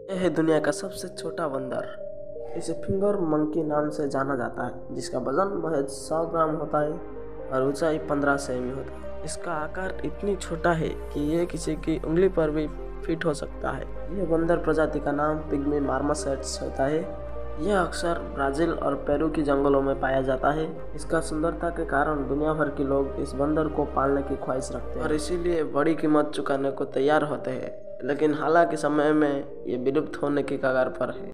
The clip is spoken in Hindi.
यह है दुनिया का सबसे छोटा बंदर। इसे फिंगर मंकी नाम से जाना जाता है, जिसका वजन महज 100 ग्राम होता है और ऊंचाई 15 सेमी होता है। इसका आकार इतनी छोटा है कि यह किसी की उंगली पर भी फिट हो सकता है। यह बंदर प्रजाति का नाम पिग्मी मार्मोसेट्स होता है। यह अक्सर ब्राजील और पेरू की जंगलों में पाया जाता है। इसका सुंदरता के कारण दुनिया भर के लोग इस बंदर को पालने की ख्वाहिश रखते हैं और इसीलिए बड़ी कीमत चुकाने को तैयार होते हैं। लेकिन हालांकि समय में ये विलुप्त होने की कगार पर है।